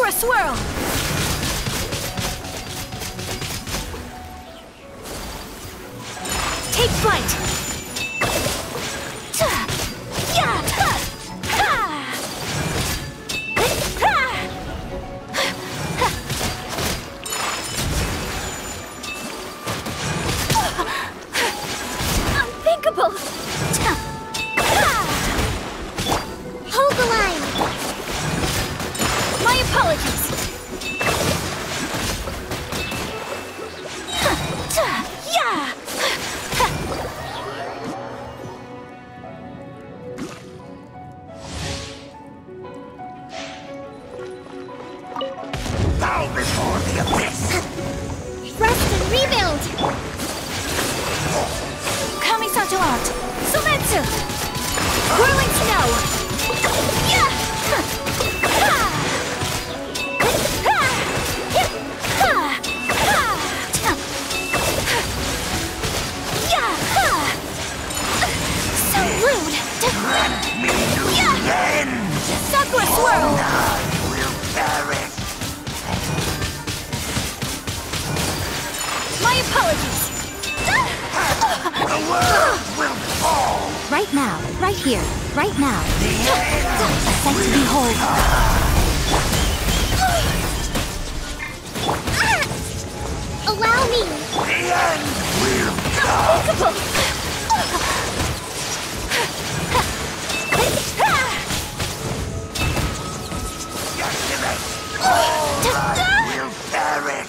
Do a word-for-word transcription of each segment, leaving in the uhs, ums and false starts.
Sakura Swirl! Take flight! Unthinkable! Hold the line! My apologies! Yeah! Bow before the abyss! Rest and rebuild! Kamisato art! Sumetsu! Whirling snow! Yeah! So rude! Grant me new end! Sakura Swirl! None will perish! My apologies! The world will fall! Right now, right here, right now. The end A sight to behold. Allow me! The end will come! Unthinkable! Judgment! All will perish!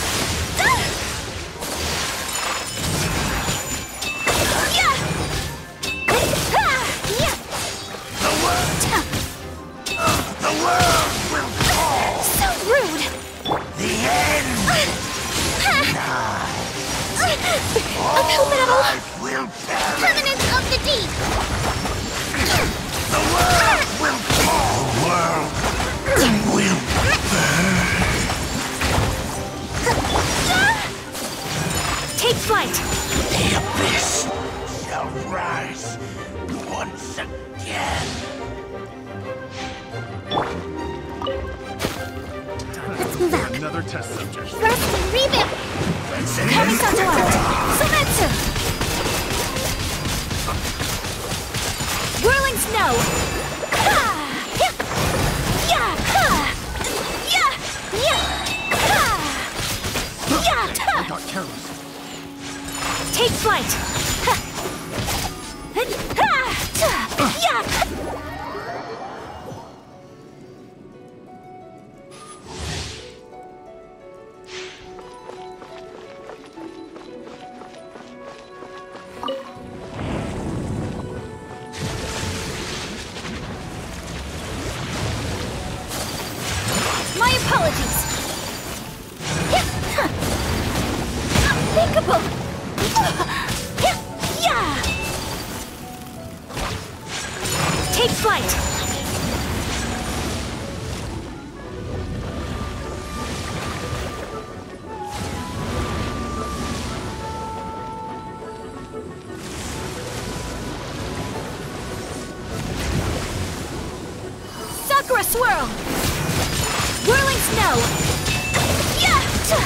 The world! The world will fall! So rude! The end! Uphill battle! Life will perish! Permanence of the deep! The world will fall! The world will Take flight! The abyss shall rise once again! Let's move out. Another test subject. Rest and rebuild! Kamisato art! Sumetsu! Whirling snow! Ha! Yeah! Yeah! Ha! Yeah! Yeah! Ha! Yeah! I got careless. Take flight! Ha! Ha! Ha! Yeah! My apologies! Yeah! Huh. Unthinkable! Yeah! Yeah! Take flight! Sakura Swirl! Whirling snow! Yeah!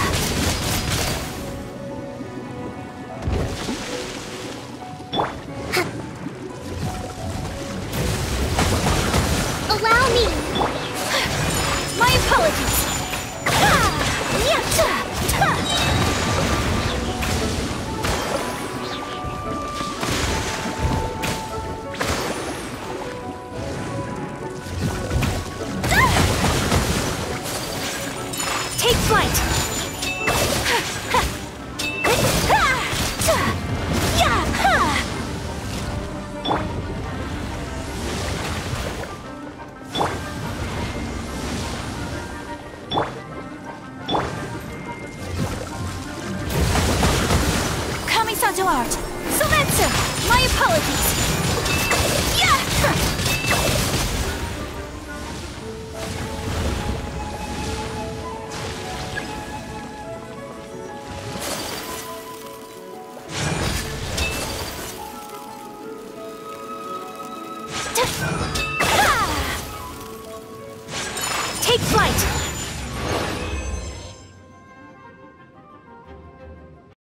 Allow me! My apologies! Take flight! Kamisato art! Sumetsu! My apologies! Yeah! Tuh.